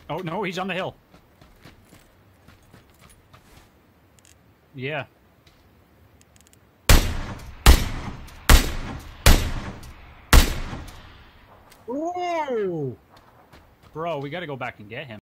Oh, no, he's on the hill. Yeah. Whoa! Bro, we gotta go back and get him.